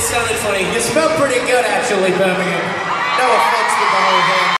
sounded funny. You smell pretty good, actually, Birmingham. No offense to the whole thing.